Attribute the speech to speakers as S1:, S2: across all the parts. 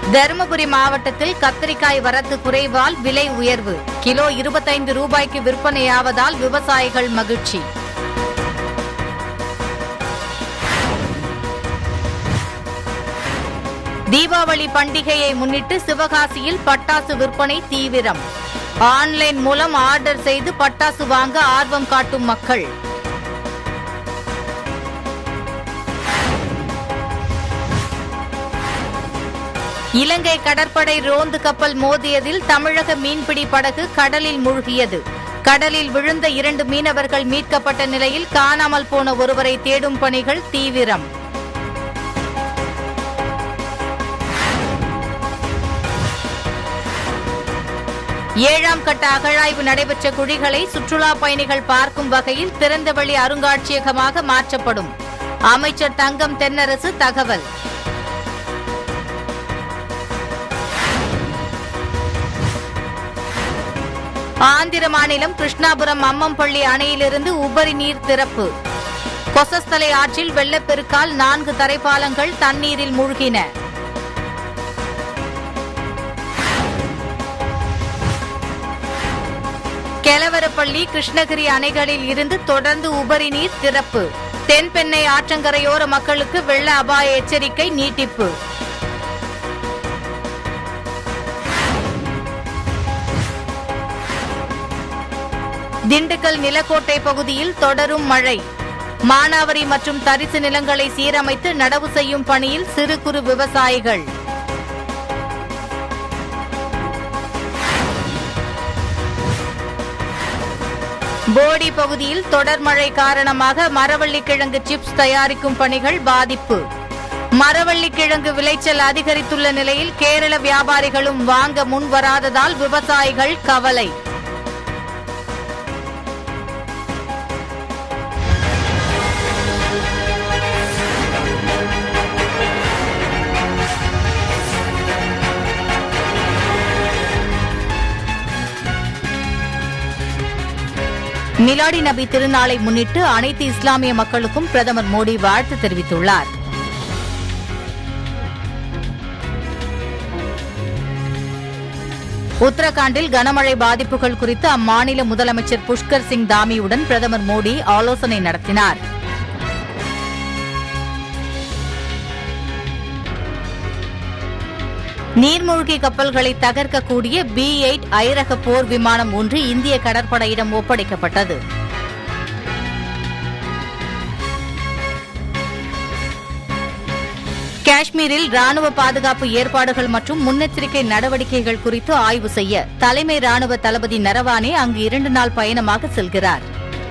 S1: தருமபுரி மாவட்டத்தில் கத்தரிக்காய் வரத்து குறைவால் விலை உயர்வு. கிலோ 25 ரூபாய்க்கு விற்பனையாவதால் விவசாயிகள் மகிழ்ச்சி. தீபாவளி பண்டிகையை முன்னிட்டு சிவகாசியில் பட்டாசு விற்பனை தீவிரம். ஆன்லைன் மூலம் ஆர்டர் செய்து பட்டாசு வாங்க ஆர்வம் காட்டும் மக்கள். இலங்கை கடற்படை ரோந்து கப்பல் மோதியதில் தமிழக மீன்பிடி படகு கடலில் மூழ்கியது. கடலில் விழுந்த 2 மீனவர்கள் மீட்கப்பட்ட நிலையில் காணாமல் போன ஒருவரை தேடும் பணிகள் தீவிரம். ஏழாம் கட்ட அகழாய்வு நடைபெற்ற குழிகளை சுற்றுலா பயணிகள் பார்க்கும் வகையில் திறந்தவெளி அருங்காட்சியகமாக மாற்றப்படும். அமைச்சர் தங்கம் தென்னரசு தகவல். ஆந்திர மாநிலம் கிருஷ்ணாபுரம் அம்மம்பள்ளி அணையிலிருந்து உபரி நீர் திறப்பு. கொசஸ்தலை ஆற்றில் வெள்ளப்பெருக்கால் 4 தரைப்பாலங்கள் தண்ணீரில் மூழ்கின. கெலவரப்பள்ளி கிருஷ்ணகிரி அணைகளில் இருந்து தொடர்ந்து உபரி நீர் திறப்பு. தென்பெண்ணை ஆற்றங்கரையோர மக்களுக்கு வெள்ள அபாய எச்சரிக்கை நீட்டிப்பு. திண்டுக்கல் நிலக்கோட்டை பகுதியில் தொடரும் மழை. மானாவரி மற்றும் தரிசு நிலங்களை சீரமைத்து நடவு செய்யும் பணியில் சிறு குறு விவசாயிகள். போடி பகுதியில் தொடர் மழை காரணமாக மரவள்ளிக்கிழங்கு சிப்ஸ் தயாரிக்கும் பணிகள் பாதிப்பு. மரவள்ளிக்கிழங்கு விளைச்சல் அதிகரித்துள்ள நிலையில் கேரள வியாபாரிகளும் வாங்க முன்வராததால் விவசாயிகள் கவலை. மிலாடி நபி திருநாளை முன்னிட்டு அனைத்து இஸ்லாமிய மக்களுக்கும் பிரதமர் மோடி வாழ்த்து தெரிவித்துள்ளார். உத்தரகாண்டில் கனமழை பாதிப்புகள் குறித்து அம்மாநில முதலமைச்சர் புஷ்கர் சிங் தாமியுடன் பிரதமர் மோடி ஆலோசனை நடத்தினார். நீர்மூழ்கி கப்பல்களை தகர்க்கக்கூடிய B-8 ஐரக போர் விமானம் ஒன்று இந்திய கடற்படையிடம் ஒப்படைக்கப்பட்டது. காஷ்மீரில் ராணுவ பாதுகாப்பு ஏற்பாடுகள் மற்றும் முன்னெச்சரிக்கை நடவடிக்கைகள் குறித்து ஆய்வு செய்ய தலைமை ராணுவ தளபதி நரவானே அங்கு 2 நாள் பயணமாக செல்கிறார்.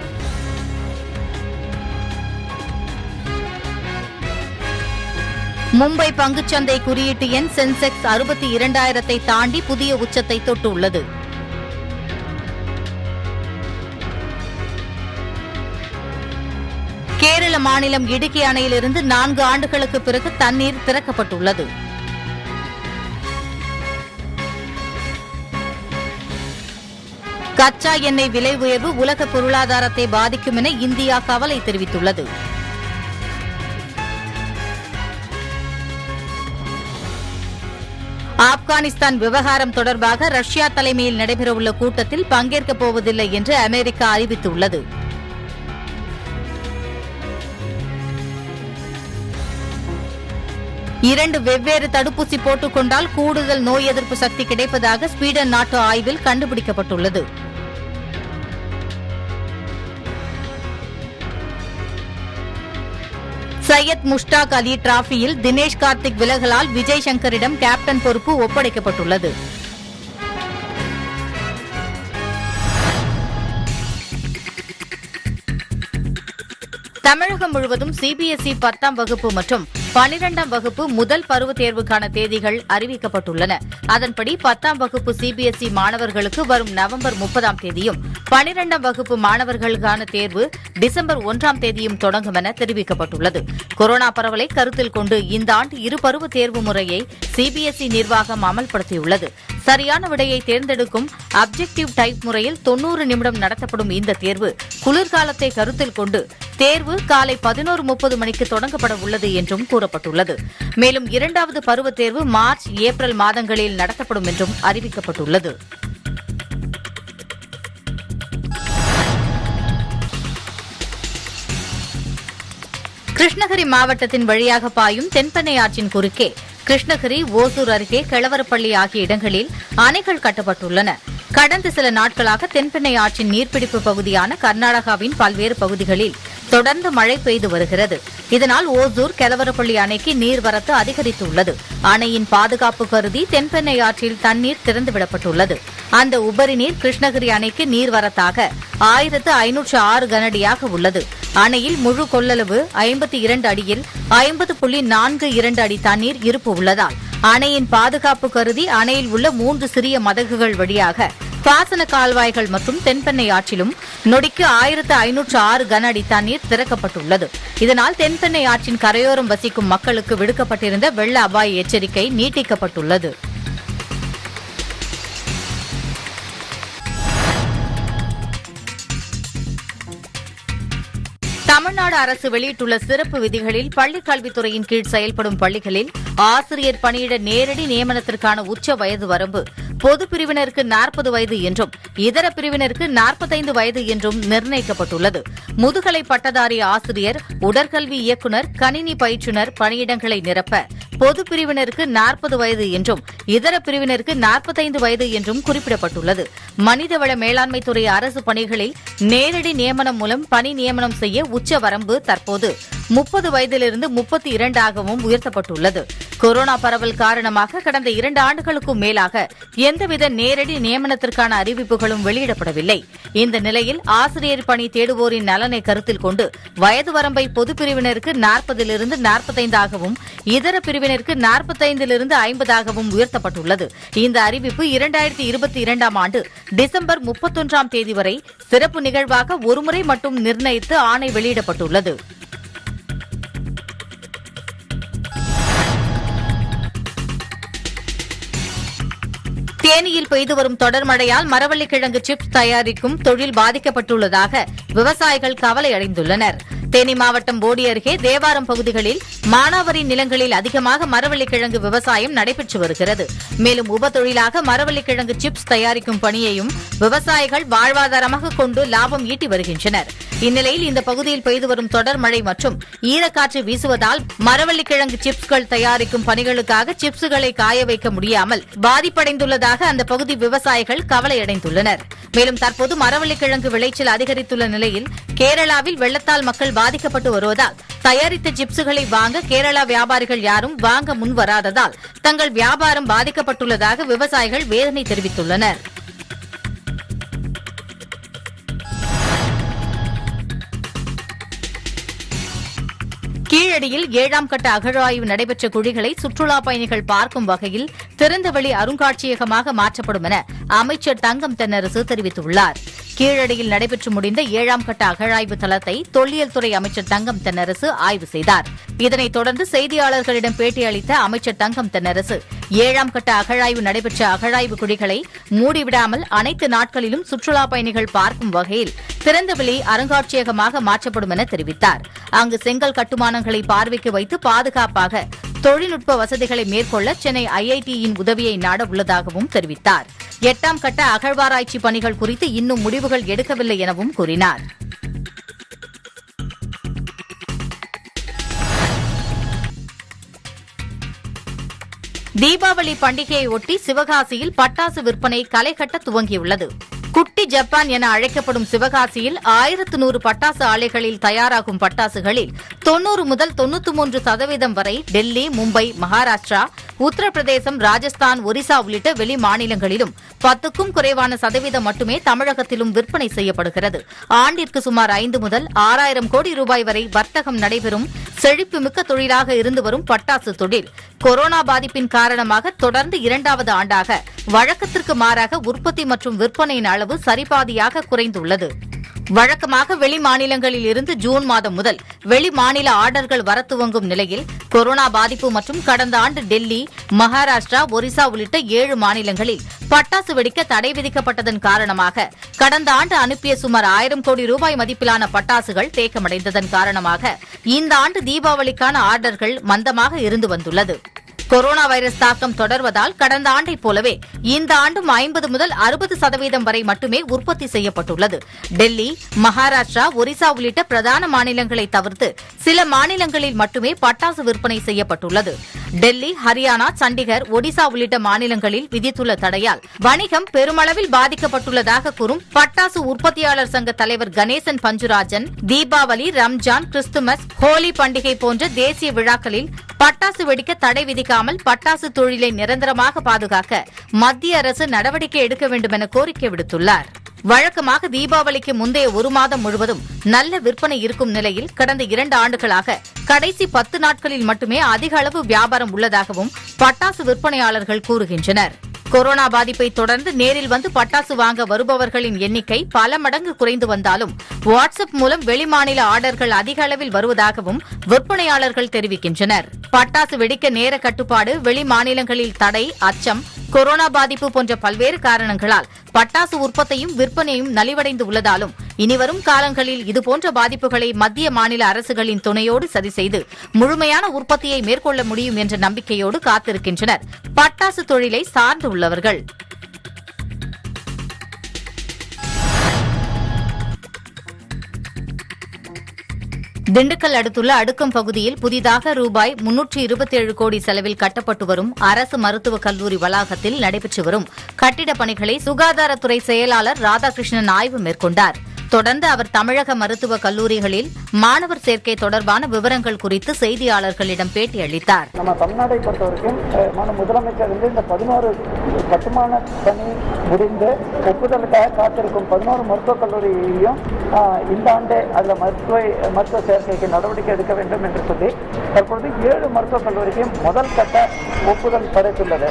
S1: மும்பை பங்குச்சந்தை குறியீட்டு எண் சென்செக்ஸ் 62,000 தாண்டி புதிய உச்சத்தை தொட்டுள்ளது. கேரள மாநிலம் இடுக்கி அணையிலிருந்து 4 ஆண்டுகளுக்கு பிறகு தண்ணீர் திறக்கப்பட்டுள்ளது. கச்சா எண்ணெய் விலை உயர்வு உலக பொருளாதாரத்தை பாதிக்கும் என இந்தியா கவலை தெரிவித்துள்ளது. ஆப்கானிஸ்தான் விவகாரம் தொடர்பாக ரஷ்யா தலைமையில் நடைபெறவுள்ள கூட்டத்தில் பங்கேற்கப் போவதில்லை என்று அமெரிக்கா அறிவித்துள்ளது. இரண்டு வெவ்வேறு தடுப்பூசி போட்டுக் கொண்டால் கூடுதல் நோய் எதிர்ப்பு சக்தி கிடைப்பதாக ஸ்வீடன் நாட்டு ஆய்வில் கண்டுபிடிக்கப்பட்டுள்ளது. சையத் முஷ்டாக் அலி டிராபியில் தினேஷ் கார்த்திக் விலகலால் விஜய் சங்கரிடம் கேப்டன் பொறுப்பு ஒப்படைக்கப்பட்டுள்ளது. தமிழகம் முழுவதும் சிபிஎஸ்இ 10ஆம் வகுப்பு மற்றும் 12ஆம் வகுப்பு முதல் பருவத் தேர்வுக்கான தேதிகள் அறிவிக்கப்பட்டுள்ளன. அதன்படி 10ஆம் வகுப்பு சிபிஎஸ்இ மாணவர்களுக்கு வரும் நவம்பர் 30ஆம் தேதியும் 12ஆம் வகுப்பு மாணவர்களுக்கான தேர்வு டிசம்பர் 1ஆம் தேதியும் தொடங்கும் என தெரிவிக்கப்பட்டுள்ளது. கொரோனா பரவலை கருத்தில் கொண்டு இந்த ஆண்டு இரு பருவ தேர்வு முறையை சிபிஎஸ்இ நிர்வாகம் அமல்படுத்தியுள்ளது. சரியான விடையை தேர்ந்தெடுக்கும் அப்ஜெக்டிவ் டைப் முறையில் 90 நிமிடம் நடத்தப்படும் இந்த தேர்வு குளிர்காலத்தை கருத்தில் கொண்டு தேர்வு காலை 11:30 மணிக்கு தொடங்கப்பட உள்ளது என்றும் கூறப்பட்டுள்ளது. கூறப்பட்டுள்ளது. மேலும் 2வது பருவத் தேர்வு மார்ச், ஏப்ரல் மாதங்களில் நடத்தப்படும் என்றும் அறிவிக்கப்பட்டுள்ளது. கிருஷ்ணகிரி மாவட்டத்தின் வழியாக பாயும் தென்பெண்ணை ஆற்றின் குறுக்கே கிருஷ்ணகிரி, ஓசூர் அருகே கிழவரப்பள்ளி ஆகிய இடங்களில் அணைகள் கட்டப்பட்டுள்ளன. கடந்த சில நாட்களாக தென்பெண்ணை ஆற்றின் நீர்பிடிப்பு பகுதியான கர்நாடகாவின் பல்வேறு பகுதிகளில் தொடர்ந்து மழை பெய்து வருகிறது. இதனால் ஓசூர், கெலவரப்பள்ளி அணைக்கு நீர்வரத்து அதிகரித்துள்ளது. அணையின் பாதுகாப்பு கருதி தென்பெண்ணை ஆற்றில் தண்ணீர் திறந்துவிடப்பட்டுள்ளது. அந்த உபரி நீர் கிருஷ்ணகிரி அணைக்கு நீர்வரத்தாக 1506 கனஅடியாக உள்ளது. அணையில் முழு கொள்ளளவு 52 அடியில் 50.42 அடி தண்ணீர் இருப்பு உள்ளதால் அணையின் பாதுகாப்பு கருதி அணையில் உள்ள 3 சிறிய மதகுகள் வழியாக பாசன கால்வாய்கள் மற்றும் தென்பெண்ணை ஆற்றிலும் நொடிக்கு 1506 கன அடி தண்ணீர் திறக்கப்பட்டுள்ளது. இதனால் தென்பெண்ணை ஆற்றின் கரையோரம் வசிக்கும் மக்களுக்கு விடுக்கப்பட்டிருந்த வெள்ள அபாய எச்சரிக்கை நீட்டிக்கப்பட்டுள்ளது. தமிழ்நாடு அரசு வெளியிட்டுள்ள சிறப்பு விதிகளில் பள்ளிக் கல்வித்துறையின் கீழ் செயல்படும் பள்ளிகளில் ஆசிரியர் பணியிட நேரடி நியமனத்திற்கான உச்ச வயது வரம்பு பொது பிரிவினருக்கு 40 வயது என்றும் இதர பிரிவினருக்கு 45 வயது என்றும் நிர்ணயிக்கப்பட்டுள்ளது. முதுகலை பட்டதாரி ஆசிரியர், உடற்கல்வி இயக்குநர், கணினி பயிற்றுநர் பணியிடங்களை நிரப்ப பொது பிரிவினருக்கு 40 வயது என்றும் இதர பிரிவினருக்கு 45 வயது என்றும் குறிப்பிடப்பட்டுள்ளது. மனிதவள மேலாண்மைத்துறை அரசு பணிகளில் நேரடி நியமனம் மூலம் பணி நியமனம் செய்ய உச்ச வரம்பு தற்போது 30 வயதிலிருந்து 32 ஆகவும் உயர்த்தப்பட்டுள்ளது. கொரோனா பரவல் காரணமாக கடந்த 2 ஆண்டுகளுக்கும் மேலாக எந்தவித நேரடி நியமனத்திற்கான அறிவிப்புகளும் வெளியிடப்படவில்லை. இந்த நிலையில் ஆசிரியர் பணி தேடுவோரின் நலனை கருத்தில் கொண்டு வயது வரம்பை பொது பிரிவினருக்கு 40லிருந்து 45 ஆகவும் இதர பிரிவினருக்கு 45லிருந்து 50 ஆகவும் உயர்த்தப்பட்டுள்ளது. இந்த அறிவிப்பு 2022 ஆண்டு டிசம்பர் 31 தேதி வரை சிறப்பு நிகழ்வாக ஒருமுறை மட்டும் நிர்ணயித்து ஆணை வெளியிடப்பட்டுள்ளது. தேனியில் பெய்து வரும் தொடர் மழையால் மரவள்ளிக்கிழங்கு சிப்ஸ் தயாரிக்கும் தொழில் பாதிக்கப்பட்டுள்ளதாக விவசாயிகள் கவலை அடைந்துள்ளனர். தேனி மாவட்டம் போடி அருகே தேவாரம் பகுதிகளில் மானாவாரி நிலங்களில் அதிகமாக மரவள்ளிக்கிழங்கு விவசாயம் நடைபெற்று வருகிறது. மேலும் உபத்தொழிலாக மரவள்ளிக்கிழங்கு சிப்ஸ் தயாரிக்கும் பணியையும் விவசாயிகள் வாழ்வாதாரமாக கொண்டு லாபம் ஈட்டி வருகின்றனர். இந்நிலையில் இந்த பகுதியில் பெய்து வரும் தொடர் மழை மற்றும் ஈரக்காற்று வீசுவதால் மரவள்ளிக்கிழங்கு சிப்ஸ்கள் தயாரிக்கும் பணிகளுக்காக சிப்ஸ்களை காய வைக்க முடியாமல் பாதிப்படைந்துள்ளதாக அந்த பகுதி விவசாயிகள் கவலையடைந்துள்ளனர். மேலும் தற்போது மரவள்ளிக்கிழங்கு விளைச்சல் அதிகரித்துள்ள நிலையில் கேரளாவில் வெள்ளத்தால் மக்கள் பாதிக்கப்பட்டு வருவதால் தயாரித்த சிப்ஸ்களை வாங்க கேரளா வியாபாரிகள் யாரும் வாங்க முன்வராததால் தங்கள் வியாபாரம் பாதிக்கப்பட்டுள்ளதாக விவசாயிகள் வேதனை தெரிவித்துள்ளனர். கீழடியில் 7ஆம் கட்ட அகழாய்வு நடைபெற்ற குழிகளை சுற்றுலாப் பயணிகள் பார்க்கும் வகையில் திறந்தவெளி அருங்காட்சியகமாக மாற்றப்படும் என அமைச்சர் தங்கம் தென்னரசு தெரிவித்துள்ளார். கீழடியில் நடைபெற்று முடிந்த 7ஆம் கட்ட அகழாய்வு தளத்தை தொல்லியல் துறை அமைச்சர் தங்கம் தென்னரசு ஆய்வு செய்தார். இதனைத் தொடர்ந்து செய்தியாளர்களிடம் பேட்டியளித்த அமைச்சர் தங்கம் தென்னரசு 7ஆம் கட்ட அகழாய்வு நடைபெற்ற அகழாய்வு குழிகளை மூடிவிடாமல் அனைத்து நாட்களிலும் சுற்றுலாப் பயணிகள் பார்க்கும் வகையில் திறந்தவெளி அருங்காட்சியகமாக மாற்றப்படும் என தெரிவித்தார். அங்கு செங்கல் கட்டுமானங்களை பார்வைக்கு வைத்து பாதுகாப்பாக தொழில்நுட்ப வசதிகளை மேற்கொள்ள சென்னை IIT-யின் உதவியை நாட உள்ளதாகவும் தெரிவித்தார். 8ஆம் கட்ட அகழ்வாராய்ச்சி பணிகள் குறித்து இன்னும் முடிவுகள் எடுக்கவில்லை எனவும் கூறினார். தீபாவளி பண்டிகையை ஒட்டி சிவகாசியில் பட்டாசு விற்பனை களைகட்ட துவங்கியுள்ளது. குட்டி ஜப்பான் என அழைக்கப்படும் சிவகாசியில் 1100 பட்டாசு ஆலைகளில் தயாராகும் பட்டாசுகளில் 90 முதல் 93% வரை டெல்லி, மும்பை, மகாராஷ்டிரா, உத்தரப்பிரதேசம், ராஜஸ்தான், ஒரிசா உள்ளிட்ட வெளி மாநிலங்களிலும் 10க்கும் குறைவான சதவீதம் மட்டுமே தமிழகத்திலும் விற்பனை செய்யப்படுகிறது. ஆண்டிற்கு சுமார் 5 முதல் 6000 கோடி ரூபாய் வரை வர்த்தகம் நடைபெறும் செழிப்புமிக்க தொழிலாக இருந்து வரும் பட்டாசு தொழில் கொரோனா பாதிப்பின் காரணமாக தொடர்ந்து 2வது ஆண்டாக வழக்கத்திற்கு மாறாக உற்பத்தி மற்றும் விற்பனையின் அளவு சரிபாதியாக குறைந்துள்ளது. வழக்கமாக வெளி மாநிலங்களில் இருந்து ஜூன் மாதம் முதல் வெளி மாநில ஆர்டர்கள் வர துவங்கும் நிலையில் கொரோனா பாதிப்பு மற்றும் கடந்த ஆண்டு டெல்லி, மகாராஷ்டிரா, ஒரிசா உள்ளிட்ட 7 மாநிலங்களில் பட்டாசு வெடிக்க தடை விதிக்கப்பட்டதன் காரணமாக கடந்த ஆண்டு அனுப்பிய சுமார் 1000 கோடி ரூபாய் மதிப்பிலான பட்டாசுகள் தேக்கமடைந்ததன் காரணமாக இந்த ஆண்டு தீபாவளிக்கான ஆர்டர்கள் மந்தமாக இருந்து வந்துள்ளது. கொரோனா வைரஸ் தாக்கம் தொடர்வதால் கடந்த ஆண்டைப் போலவே இந்த ஆண்டும் 50 முதல் 60% வரை மட்டுமே உற்பத்தி செய்யப்பட்டுள்ளது. டெல்லி, மகாராஷ்டிரா, ஒரிசா உள்ளிட்ட பிரதான மாநிலங்களை தவிர்த்து சில மாநிலங்களில் மட்டுமே பட்டாசு விற்பனை செய்யப்பட்டுள்ளது. டெல்லி, ஹரியானா, சண்டிகர், ஒடிசா உள்ளிட்ட மாநிலங்களில் விதித்துள்ள தடையால் வணிகம் பெருமளவில் பாதிக்கப்பட்டுள்ளதாக கூறும் பட்டாசு உற்பத்தியாளர் சங்க தலைவர் கணேசன் பஞ்சுராஜன், தீபாவளி, ரம்ஜான், கிறிஸ்துமஸ், ஹோலி பண்டிகை போன்ற தேசிய விழாக்களில் பட்டாசு வெடிக்க தடை விதிக்காமல் பட்டாசு தொழிலை நிரந்தரமாக பாதுகாக்க மத்திய அரசு நடவடிக்கை எடுக்க வேண்டும் என கோரிக்கை விடுத்துள்ளார். வழக்கமாக தீபாவளிக்கு முந்தைய 1 மாதம் முழுவதும் நல்ல விற்பனை இருக்கும் நிலையில் கடந்த 2 ஆண்டுகளாக கடைசி 10 நாட்களில் மட்டுமே அதிக அளவு வியாபாரம் உள்ளதாகவும் பட்டாசு விற்பனையாளர்கள் கூறுகின்றனர். கொரோனா பாதிப்பை தொடர்ந்து நேரில் வந்து பட்டாசு வாங்க வருபவர்களின் எண்ணிக்கை பல மடங்கு குறைந்து வந்தாலும் வாட்ஸ்அப் மூலம் வெளிமாநில ஆர்டர்கள் அதிக அளவில் வருவதாகவும் விற்பனையாளர்கள் தெரிவிக்கின்றனர். பட்டாசு வெடிக்க நேர கட்டுப்பாடு, வெளி மாநிலங்களில் தடை, அச்சம், கொரோனா பாதிப்பு போன்ற பல்வேறு காரணங்களால் பட்டாசு உற்பத்தியும் விற்பனையும் நலிவடைந்து உள்ளதாலும் இனிவரும் காலங்களில் இதுபோன்ற பாதிப்புகளை மத்திய மாநில அரசுகளின் துணையோடு சரி செய்து முழுமையான உற்பத்தியை மேற்கொள்ள முடியும் என்ற நம்பிக்கையோடு காத்திருக்கின்றனர் பட்டாசு தொழிலை சார்ந்துள்ளவர்கள். திண்டுக்கல் அடுத்துள்ள அடுக்கம் பகுதியில் புதிதாக ரூபாய் 327 கோடி செலவில் கட்டப்பட்டு வரும் அரசு மருத்துவக் கல்லூரி வளாகத்தில் நடைபெற்று வரும் கட்டிடப் பணிகளை சுகாதாரத்துறை செயலாளர் ராதாகிருஷ்ணன் ஆய்வு மேற்கொண்டார். தொடர்ந்து அவர் தமிழக மருத்துவக் கல்லூரிகளில் மாணவர் சேர்க்கை தொடர்பான விவரங்கள் குறித்து செய்தியாளர்களிடம் பேட்டியளித்தார்.
S2: நம்ம தமிழ்நாட்டை பொறுத்தவரைக்கும் முதலமைச்சர் இந்த 11 கட்டுமான பணி முடிந்து ஒப்புதலுக்காக காத்திருக்கும் 11 மருத்துவக் கல்லூரியையும் இந்த ஆண்டே அதில் மருத்துவ சேர்க்கைக்கு நடவடிக்கை எடுக்க வேண்டும் என்று சொல்லி தற்பொழுது 7 மருத்துவக் கல்லூரிக்கும் முதல் கட்ட ஒப்புதல் கிடைத்துள்ளது.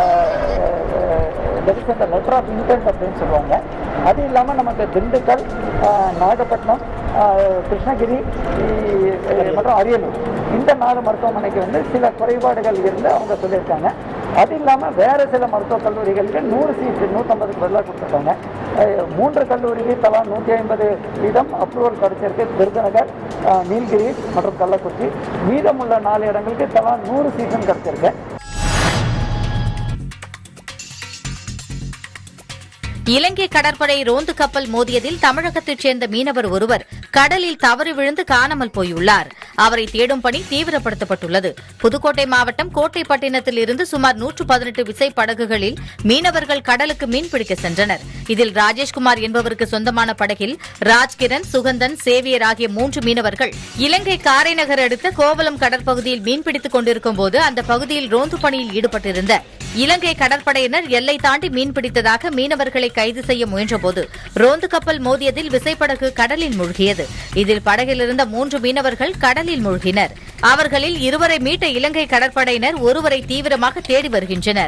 S2: லெட்டர் ஆஃப் இன்டென்ட் அப்படின்னு சொல்லுவாங்க. அது இல்லாமல் நமக்கு திண்டுக்கல், நாகப்பட்டினம், கிருஷ்ணகிரி மற்றும் அரியலூர் இந்த 4 மருத்துவமனைக்கு சில குறைபாடுகள் இருந்து அவங்க சொல்லியிருக்காங்க. அது இல்லாமல் வேறு சில மருத்துவக் கல்லூரிகளுக்கு 100 சீட்டு 150 பதிலாக கொடுத்துருக்காங்க. 3 கல்லூரிக்கு தலா 150 வீதம் அப்ரூவல் கிடைச்சிருக்கு. விருதுநகர், நீலகிரி மற்றும் கள்ளக்குறிச்சி. மீதமுள்ள 4 இடங்களுக்கு தலா 100 சீட்டும் கிடைச்சிருக்கு.
S1: இலங்கை கடற்படை ரோந்து கப்பல் மோதியதில் தமிழகத்தைச் சேர்ந்த மீனவர் ஒருவர் கடலில் தவறி விழுந்து காணாமல் போயுள்ளார். அவரை தேடும் பணி தீவிரப்படுத்தப்பட்டுள்ளது. புதுக்கோட்டை மாவட்டம் கோட்டைப்பட்டினத்தில் இருந்து சுமார் 118 விசைப்படகுகளில் மீனவர்கள் கடலுக்கு மீன்பிடிக்க சென்றனர். இதில் ராஜேஷ்குமார் என்பவருக்கு சொந்தமான படகில் ராஜ்கிரண், சுகந்தன், சேவியர் ஆகிய 3 மீனவர்கள் இலங்கை காரைநகர் அடுத்த கோவளம் கடற்பகுதியில் மீன்பிடித்துக் கொண்டிருக்கும் போது அந்த பகுதியில் ரோந்து பணியில் ஈடுபட்டிருந்த இலங்கை கடற்படையினர் எல்லை தாண்டி மீன்பிடித்ததாக மீனவர்களை கைது செய்ய முயன்றபோது ரோந்து கப்பல் மோதியதில் விசைப்படகு கடலில் மூழ்கியது. இதில் படகில் இருந்த 3 மீனவர்கள் கடலில் மூழ்கினர். அவர்களில் 2 மீட்ட இலங்கை கடற்படையினர் ஒருவரை தீவிரமாக தேடி வருகின்றனர்.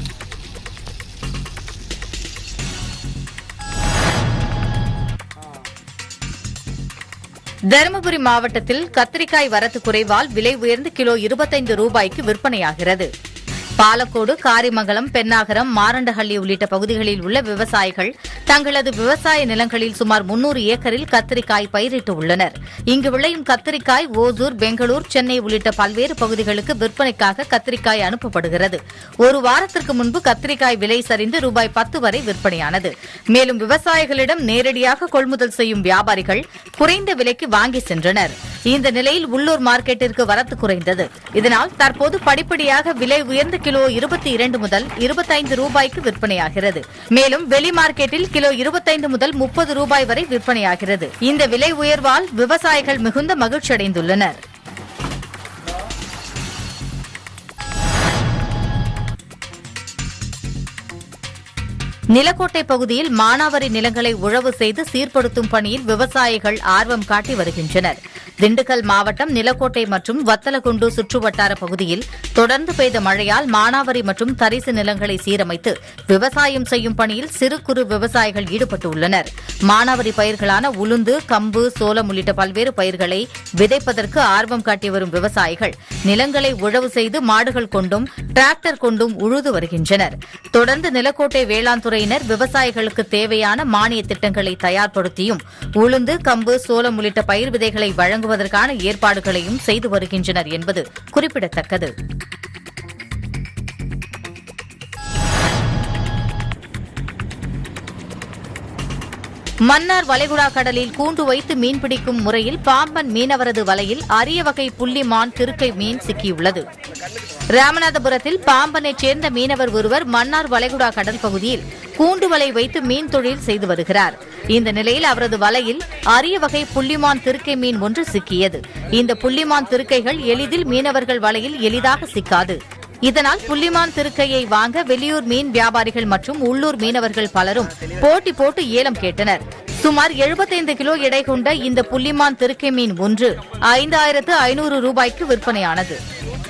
S1: தருமபுரி மாவட்டத்தில் கத்திரிக்காய் வரத்து குறைவால் விலை உயர்ந்து கிலோ 25 ரூபாய்க்கு விற்பனையாகிறது. பாலக்கோடு, காரிமங்கலம், பென்னாகரம், மாரண்டஹள்ளி உள்ளிட்ட பகுதிகளில் உள்ள விவசாயிகள் தங்களது விவசாய நிலங்களில் சுமார் 300 ஏக்கரில் கத்திரிக்காய் பயிரிட்டு உள்ளனர். இங்கு விளையும் கத்திரிக்காய் ஓசூர், பெங்களூர், சென்னை உள்ளிட்ட பல்வேறு பகுதிகளுக்கு விற்பனைக்காக கத்திரிக்காய் அனுப்பப்படுகிறது. ஒரு வாரத்திற்கு முன்பு கத்திரிக்காய் விலை சரிந்து ரூபாய் 10 வரை விற்பனையானது. மேலும் விவசாயிகளிடம் நேரடியாக கொள்முதல் செய்யும் வியாபாரிகள் குறைந்த விலைக்கு வாங்கி சென்றனர். இந்த நிலையில் உள்ளூர் மார்க்கெட்டிற்கு வரத்து குறைந்தது. இதனால் தற்போது படிப்படியாக விலை உயர்ந்த கிலோ 22 முதல் 25 ரூபாய்க்கு விற்பனையாகிறது. மேலும் வெளி மார்க்கெட்டில் கிலோ 25 முதல் 30 ரூபாய் வரை விற்பனையாகிறது. இந்த விலை உயர்வால் விவசாயிகள் மிகுந்த மகிழ்ச்சியடைந்துள்ளனர். நிலக்கோட்டை பகுதியில் மானாவாரி நிலங்களை உழவு செய்து சீர்படுத்தும் பணியில் விவசாயிகள் ஆர்வம் காட்டி வருகின்றனர். திண்டுக்கல் மாவட்டம் நிலக்கோட்டை மற்றும் வத்தலகுண்டு சுற்றுவட்டார பகுதியில் தொடர்ந்து பெய்த மழையால் மானாவாரி மற்றும் தரிசு நிலங்களை சீரமைத்து விவசாயம் செய்யும் பணியில் சிறு குறு விவசாயிகள் ஈடுபட்டுள்ளனர். மானாவாரி பயிர்களான உளுந்து, கம்பு, சோளம் உள்ளிட்ட பல்வேறு பயிர்களை விதைப்பதற்கு ஆர்வம் காட்டி வரும் விவசாயிகள் நிலங்களை உழவு செய்து மாடுகள் கொண்டும் டிராக்டர் கொண்டும் உழுது வருகின்றனர். தொடர்ந்து நிலக்கோட்டை வேளாண் துறையினர் விவசாயிகளுக்கு தேவையான மானிய திட்டங்களை தயார்படுத்தியும் உளுந்து, கம்பு, சோளம் உள்ளிட்ட பயிர் விதைகளை வழங்குவதற்கான ஏற்பாடுகளையும் செய்து வருகின்றனர் என்பது குறிப்பிடத்தக்கது. மன்னார் வளைகுடா கடலில் கூண்டு வைத்து மீன்பிடிக்கும் முறையில் பாம்பன் மீனவரது வலையில் அரிய வகை புள்ளிமான் திருக்கை மீன் சிக்கியுள்ளது. ராமநாதபுரத்தில் பாம்பனைச் சேர்ந்த மீனவர் ஒருவர் மன்னார் வளைகுடா கடல் பகுதியில் கூண்டு வலை வைத்து மீன் தொழில் செய்து வருகிறார். இந்த நிலையில் அவரது வலையில் அரிய வகை புள்ளிமான் திருக்கை மீன் ஒன்று சிக்கியது. இந்த புள்ளிமான் திருக்கைகள் எளிதில் மீனவர்கள் வலையில் எளிதாக சிக்காது. இதனால் புள்ளிமான் திருக்கையை வாங்க வெளியூர் மீன் வியாபாரிகள் மற்றும் உள்ளூர் மீனவர்கள் பலரும் போட்டி போட்டு ஏலம் கேட்டனர். சுமார் 75 கிலோ எடை கொண்ட இந்த புள்ளிமான் திருக்கை மீன் ஒன்று 5500 ரூபாய்க்கு விற்பனையானது.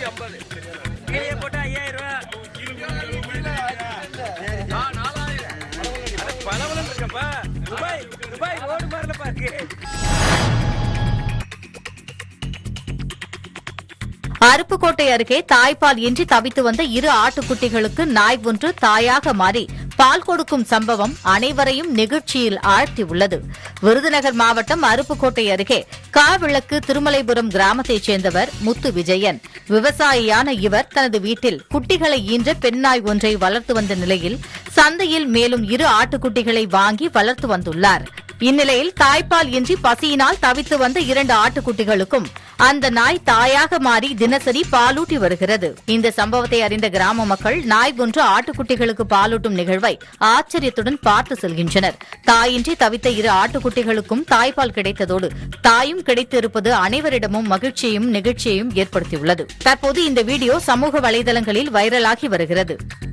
S1: அருப்புக்கோட்டை அருகே தாய்ப்பால் இன்றி தவித்து வந்த 2 ஆட்டுக்குட்டிகளுக்கு நாய் ஒன்று தாயாக மாறி பால் கொடுக்கும் சம்பவம் அனைவரையும் நெகிழ்ச்சியில் ஆழ்த்தியுள்ளது. விருதுநகர் மாவட்டம் அருப்புக்கோட்டை அருகே காவிளக்கு திருமலைபுரம் கிராமத்தைச் சேர்ந்தவர் முத்து விஜயன். விவசாயியான இவர் தனது வீட்டில் குட்டிகளை ஈன்ற பெண் நாய் ஒன்றை வளர்த்து வந்த நிலையில் சந்தையில் மேலும் 2 ஆட்டுக்குட்டிகளை வாங்கி வளர்த்து வந்துள்ளார். இந்நிலையில் தாய்ப்பால் இன்றி பசியினால் தவித்து வந்த 2 ஆட்டுக்குட்டிகளுக்கும் அந்த நாய் தாயாக மாறி தினசரி பாலூட்டி வருகிறது. இந்த சம்பவத்தை அறிந்த கிராம மக்கள் நாய் ஒன்று ஆட்டுக்குட்டிகளுக்கு பாலூட்டும் நிகழ்வை ஆச்சரியத்துடன் பார்த்து செல்கின்றனர். தாயின்றி தவித்த 2 ஆட்டுக்குட்டிகளுக்கும் தாய்ப்பால் கிடைத்ததோடு தாயும் கிடைத்திருப்பது அனைவரிடமும் மகிழ்ச்சியையும் நெகிழ்ச்சியையும் ஏற்படுத்தியுள்ளது. தற்போது இந்த வீடியோ சமூக வலைதளங்களில் வைரலாகி வருகிறது.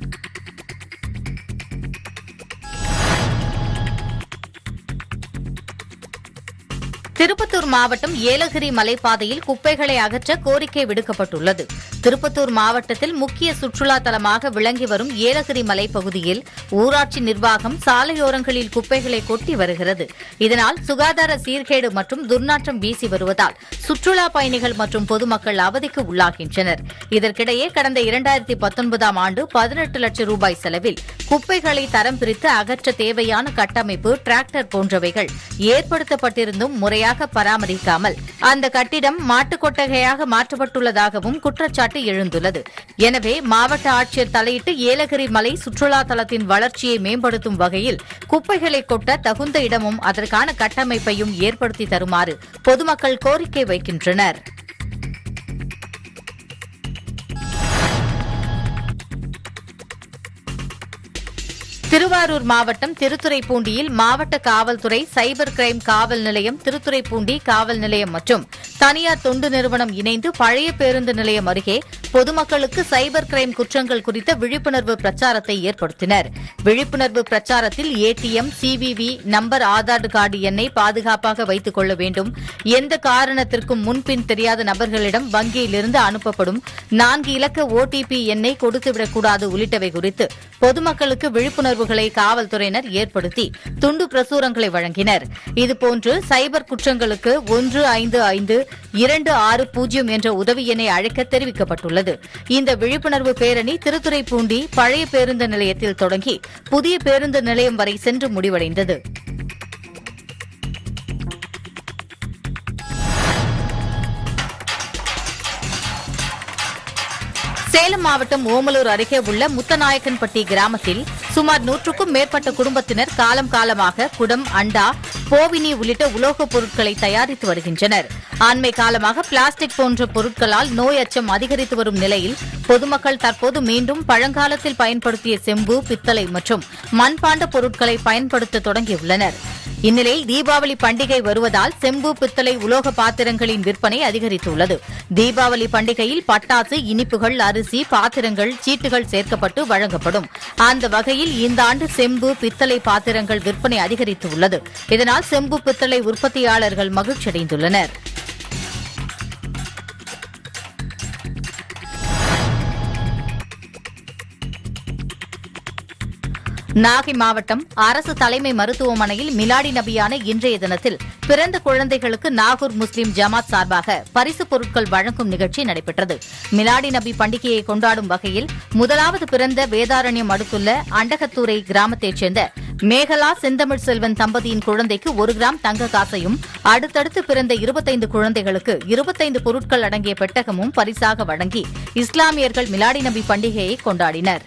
S1: திருப்பத்தூர் மாவட்டம் ஏலகிரி மலைப்பாதையில் குப்பைகளை அகற்ற கோரிக்கை விடுக்கப்பட்டுள்ளது. திருப்பத்தூர் மாவட்டத்தில் முக்கிய சுற்றுலா தலமாக விளங்கி வரும் ஏலகிரி மலைப்பகுதியில் ஊராட்சி நிர்வாகம் சாலையோரங்களில் குப்பைகளை கொட்டி வருகிறது. இதனால் சுகாதார சீர்கேடு மற்றும் துர்நாற்றம் வீசி வருவதால் சுற்றுலா பயணிகள் மற்றும் பொதுமக்கள் அவதிக்கு உள்ளாகின்றனர். இதற்கிடையே கடந்த 2019ஆம் ஆண்டு 18 லட்சம் ரூபாய் செலவில் குப்பைகளை தரம் பிரித்து அகற்ற தேவையான கட்டமைப்பு, டிராக்டர் போன்றவைகள் ஏற்படுத்தப்பட்டிருந்தும் முறையாக பராமரிக்காமல் அந்த கட்டிடம் மாட்டுக் கொட்டகையாக மாற்றப்பட்டுள்ளதாகவும் குற்றச்சாட்டு எழுந்துள்ளது. எனவே மாவட்ட ஆட்சியர் தலையிட்டு ஏலகிரி மலை சுற்றுலா தலத்தின் வளர்ச்சியை மேம்படுத்தும் வகையில் குப்பைகளை கொட்ட தகுந்த இடமும் அதற்கான கட்டமைப்பையும் ஏற்படுத்தி தருமாறு பொதுமக்கள் கோரிக்கை வைக்கின்றனர். திருவாரூர் மாவட்டம் திருத்துறைப்பூண்டியில் மாவட்ட காவல்துறை, சைபர் கிரைம் காவல் நிலையம், திருத்துறைப்பூண்டி காவல் நிலையம் மற்றும் தனியார் தொண்டு நிறுவனம் இணைந்து பழைய பேருந்து நிலையம் அருகே பொதுமக்களுக்கு சைபர் கிரைம் குற்றங்கள் குறித்த விழிப்புணர்வு பிரச்சாரத்தை ஏற்படுத்தினர். விழிப்புணர்வு பிரச்சாரத்தில் ATM, CVV number, Aadhaar card எண்ணை பாதுகாப்பாக வைத்துக் கொள்ள வேண்டும், எந்த காரணத்திற்கும் முன்பின் தெரியாத நபர்களிடம் வங்கியிலிருந்து அனுப்பப்படும் 4 இலக்க ஓடிபி எண்ணை கொடுத்துவிடக்கூடாது உள்ளிட்டவை குறித்து பொதுமக்களுக்கு விழிப்புணர்வுகளை காவல்துறையினர் ஏற்படுத்தி துண்டு பிரசுரங்களை வழங்கினர். இதுபோன்று சைபர் குற்றங்களுக்கு 155-260 என்ற உதவி எண்ணை அழைக்க தெரிவிக்கப்பட்டுள்ளது. இந்த விழிப்புணர்வு பேரணி திருத்துறைப்பூண்டி பழைய பேருந்து நிலையத்தில் தொடங்கி புதிய பேருந்து நிலையம் வரை சென்று முடிவடைந்தது. சேலம் மாவட்டம் ஓமலூர் அருகே உள்ள முத்தநாயக்கன்பட்டி கிராமத்தில் சுமார் 100க்கும் மேற்பட்ட குடும்பத்தினர் காலம் காலமாக குடம், அண்டா, போவினி உள்ளிட்ட உலோகப் பொருட்களை தயாரித்து வருகின்றனர். அண்மை காலமாக பிளாஸ்டிக் போன்ற பொருட்களால் நோய் அச்சம் அதிகரித்து வரும் நிலையில் பொதுமக்கள் தற்போது மீண்டும் பழங்காலத்தில் பயன்படுத்திய செம்பு, பித்தளை மற்றும் மண்பாண்ட பொருட்களை பயன்படுத்த தொடங்கியுள்ளனர். இந்நிலையில் தீபாவளி பண்டிகை வருவதால் செம்பு, பித்தளை, உலோக பாத்திரங்களின் விற்பனை அதிகரித்துள்ளது. தீபாவளி பண்டிகையில் பட்டாசு, இனிப்புகள், அரிசி, பாத்திரங்கள், சீட்டுகள் சேர்க்கப்பட்டு வழங்கப்படும். அந்த வகையில் இந்த ஆண்டு செம்பு, பித்தளை பாத்திரங்கள் விற்பனை அதிகரித்துள்ளது. இதனால் செம்பு, பித்தளை உற்பத்தியாளர்கள் மகிழ்ச்சியடைந்துள்ளனர். நாகை மாவட்டம் அரசு தலைமை மருத்துவமனையில் மிலாடி நபியான இன்றைய தினத்தில் பிறந்த குழந்தைகளுக்கு நாகூர் முஸ்லிம் ஜமாத் சார்பாக பரிசுப் பொருட்கள் வழங்கும் நிகழ்ச்சி நடைபெற்றது. மிலாடி நபி பண்டிகையை கொண்டாடும் வகையில் முதலாவது பிறந்த வேதாரண்யம் அடுத்துள்ள அண்டகத்தூரை கிராமத்தைச் சேர்ந்த மேகலா செந்தமிழ் செல்வன் தம்பதியின் குழந்தைக்கு 1 கிராம் தங்க காசையும், அடுத்தடுத்து பிறந்த 25 குழந்தைகளுக்கு 25 பொருட்கள் அடங்கிய பெட்டகமும் பரிசாக வழங்கி இஸ்லாமியர்கள் மிலாடி நபி பண்டிகையை கொண்டாடினர்.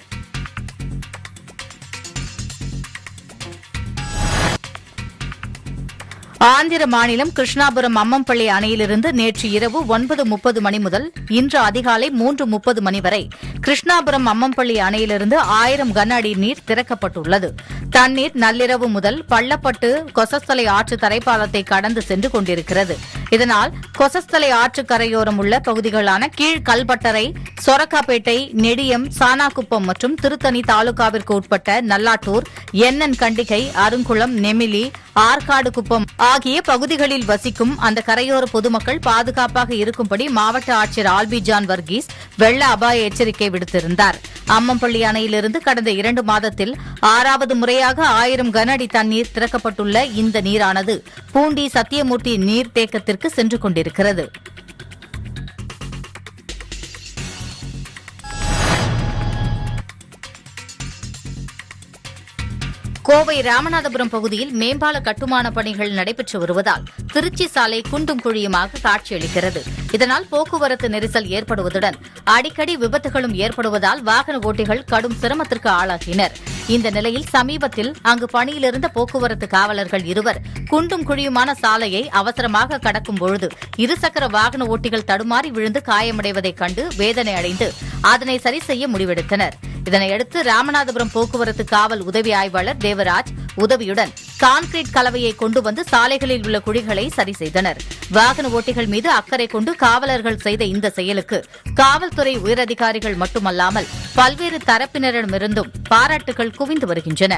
S1: ஆந்திர மாநிலம் கிருஷ்ணாபுரம் அம்மம்பள்ளி அணையிலிருந்து நேற்று இரவு 9:30 மணி முதல் இன்று அதிகாலை 3:30 மணி வரை கிருஷ்ணாபுரம் அம்மம்பள்ளி அணையிலிருந்து 1000 கன அடி நீர் திறக்கப்பட்டுள்ளது. தண்ணீர் நள்ளிரவு முதல் பள்ளப்பட்டு கொசஸ்தலை ஆற்று தரைப்பாலத்தை கடந்து சென்று கொண்டிருக்கிறது. இதனால் கொசஸ்தலை ஆற்று கரையோரம் உள்ள பகுதிகளான கீழ் கல்பட்டறை, சொரக்காப்பேட்டை, நெடியம், சானாக்குப்பம் மற்றும் திருத்தணி தாலுகாவிற்கு உட்பட்ட நல்லாட்டூர், எண்ணன் கண்டிகை, அருங்குளம், நெமிலி, ஆற்காடு குப்பம் ஆகிய பகுதிகளில் வசிக்கும் அந்த கரையோர பொதுமக்கள் பாதுகாப்பாக இருக்கும்படி மாவட்ட ஆட்சியர் ஆல்பிஜான் வர்கீஸ் வெள்ள அபாய எச்சரிக்கை விடுத்திருந்தார். அம்மம்பள்ளி அணையிலிருந்து கடந்த 2 மாதத்தில் 6வது முறையாக 1000 கன அடி தண்ணீர் திறக்கப்பட்டுள்ள இந்த நீரானது பூண்டி சத்தியமூர்த்தி நீர்த்தேக்கத்திற்கு சென்று கொண்டிருக்கிறது. கோவை ராமநாதபுரம் பகுதியில் மேம்பால கட்டுமான பணிகள் நடைபெற்று வருவதால் திருச்சி சாலை குண்டும் குழியுமாக காட்சியளிக்கிறது. இதனால் போக்குவரத்து நெரிசல் ஏற்படுவதுடன் அடிக்கடி விபத்துகளும் ஏற்படுவதால் வாகன ஓட்டிகள் கடும் சிரமத்திற்கு ஆளாகினர். இந்த நிலையில் சமீபத்தில் அங்கு பணியிலிருந்த போக்குவரத்து காவலர்கள் 2 குண்டும் குழியுமான சாலையை அவசரமாக கடக்கும் பொழுது இருசக்கர வாகன ஓட்டிகள் தடுமாறி விழுந்து காயமடைவதைக் கண்டு வேதனை அடைந்து அதனை சரி செய்ய முடிவெடுத்தனர். இதனையடுத்து ராமநாதபுரம் போக்குவரத்து காவல் உதவி ஆய்வாளர் தேவராஜ் உதவியுடன் கான்கிரீட் கலவையை கொண்டு வந்து சாலைகளில் உள்ள குழிகளை சரி செய்தனர். வாகன ஓட்டிகள் மீது அக்கறை கொண்டு காவலர்கள் செய்த இந்த செயலுக்கு காவல்துறை உயரதிகாரிகள் மட்டுமல்லாமல் பல்வேறு தரப்பினரிடமிருந்தும் பாராட்டுகள் குவிந்து வருகின்றன.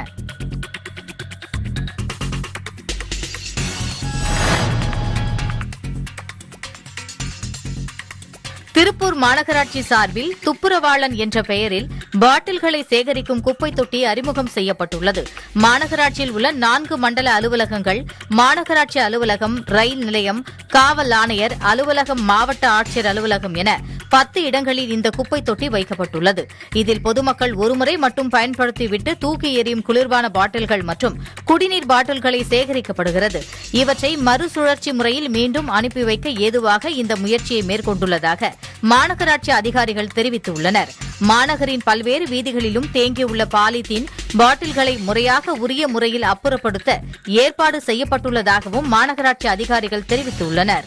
S1: திருப்பூர் மாநகராட்சி சார்பில் துப்புரவாளன் என்ற பெயரில் பாட்டில்களை சேகரிக்கும் குப்பை தொட்டி அறிமுகம் செய்யப்பட்டுள்ளது. மாநகராட்சியில் உள்ள 4 மண்டல அலுவலகங்கள், மாநகராட்சி அலுவலகம், ரயில் நிலையம், காவல் ஆணையர் அலுவலகம், மாவட்ட ஆட்சியர் அலுவலகம் என 10 இடங்களில் இந்த குப்பை தொட்டி வைக்கப்பட்டுள்ளது. இதில் பொதுமக்கள் ஒருமுறை மட்டும் பயன்படுத்திவிட்டு தூக்கி எறியும் குளிர்பான பாட்டில்கள் மற்றும் குடிநீர் பாட்டில்களை சேகரிக்கப்படுகிறது. இவற்றை மறுசுழற்சி முறையில் மீண்டும் அனுப்பி வைக்க ஏதுவாக இந்த முயற்சியை மேற்கொண்டுள்ளதாக மாநகராட்சி அதிகாரிகள் தெரிவித்துள்ளனர். மாநகரின் பல்வேறு வீதிகளிலும் தேங்கியுள்ள பாலித்தீன் பாட்டில்களை முறையாக உரிய முறையில் அப்புறப்படுத்த ஏற்பாடு செய்யப்பட்டுள்ளதாகவும் மாநகராட்சி அதிகாரிகள் தெரிவித்துள்ளனர்.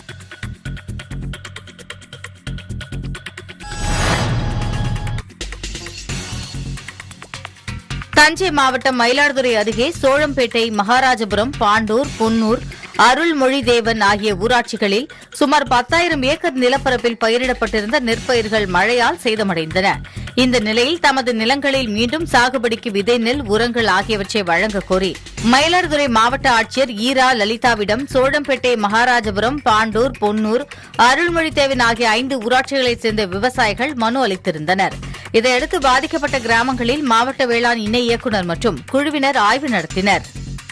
S1: தஞ்சை மாவட்டம் மயிலாடுதுறை அருகே சோழம்பேட்டை, மகாராஜபுரம், பாண்டூர், பொன்னூர், அருள்மொழிதேவன் ஆகிய ஊராட்சிகளில் சுமார் 10,000 ஏக்கர் நிலப்பரப்பில் பயிரிடப்பட்டிருந்த நெற்பயிர்கள் மழையால் சேதமடைந்தன. இந்த நிலையில் தமது நிலங்களில் மீண்டும் சாகுபடிக்கு விதை நெல், உரங்கள் ஆகியவற்றை வழங்கக் கோரி மயிலாடுதுறை மாவட்ட ஆட்சியர் ஈரா லலிதாவிடம் சோழம்பேட்டை, மகாராஜபுரம், பாண்டூர், பொன்னூர், அருள்மொழிதேவன் ஆகிய 5 ஊராட்சிகளைச் சேர்ந்த விவசாயிகள் மனு அளித்திருந்தனர். இதையடுத்து பாதிக்கப்பட்ட கிராமங்களில் மாவட்ட வேளாண் இணை இயக்குநர் மற்றும் குழுவினர் ஆய்வு நடத்தினர்.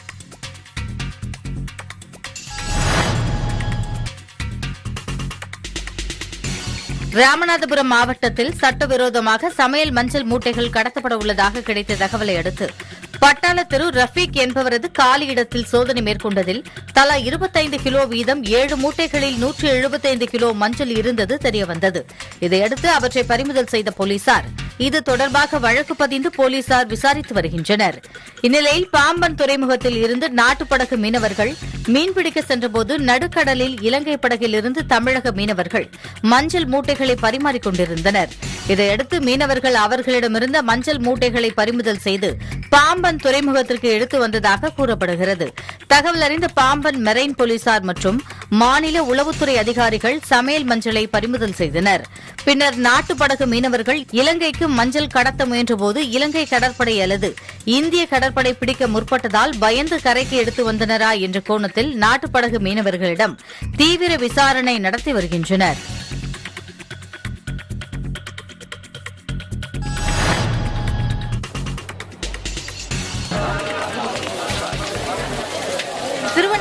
S1: ராமநாதபுரம் மாவட்டத்தில் சட்டவிரோதமாக சமையல் மஞ்சள் மூட்டைகள் கடத்தப்பட உள்ளதாக கிடைத்த தகவலை அடுத்து பட்டாள திரு ரஃபீக் என்பவரது காலி இடத்தில் சோதனை மேற்கொண்டதில் தலா 25 கிலோ வீதம் 7 மூட்டைகளில் 175 கிலோ மஞ்சள் இருந்தது தெரியவந்தது. இதையடுத்து அவற்றை பறிமுதல் செய்த போலீசார் இது தொடர்பாக வழக்கு பதிந்து போலீசார் விசாரித்து வருகின்றனர். இந்நிலையில் பாம்பன் துறைமுகத்தில் இருந்து நாட்டுப்படகு மீனவர்கள் மீன்பிடிக்க சென்றபோது நடுக்கடலில் இலங்கை படகில் இருந்து தமிழக மீனவர்கள் மஞ்சள் மூட்டைகளை பரிமாறிக் கொண்டிருந்தனர். இதையடுத்து மீனவர்கள் அவர்களிடமிருந்த மஞ்சள் மூட்டைகளை பறிமுதல் செய்து பாம்பன் துறைமுகத்திற்கு எடுத்து வந்ததாக கூறப்படுகிறது. தகவல் அறிந்த பாம்பன் மெரைன் போலீசார் மற்றும் மாநில உளவுத்துறை அதிகாரிகள் சமையல் மஞ்சளை பறிமுதல் செய்தனர். பின்னர் நாட்டுப்படகு மீனவர்கள் இலங்கைக்கு மஞ்சள் கடத்த முயன்றபோது இலங்கை கடற்படை அல்லது இந்திய கடற்படை பிடிக்க முற்பட்டதால் பயந்து கரைக்கு எடுத்து வந்தனரா என்ற கோணத்தில் நாட்டுப்படகு மீனவர்களிடம் தீவிர விசாரணை நடத்தி வருகின்றனர்.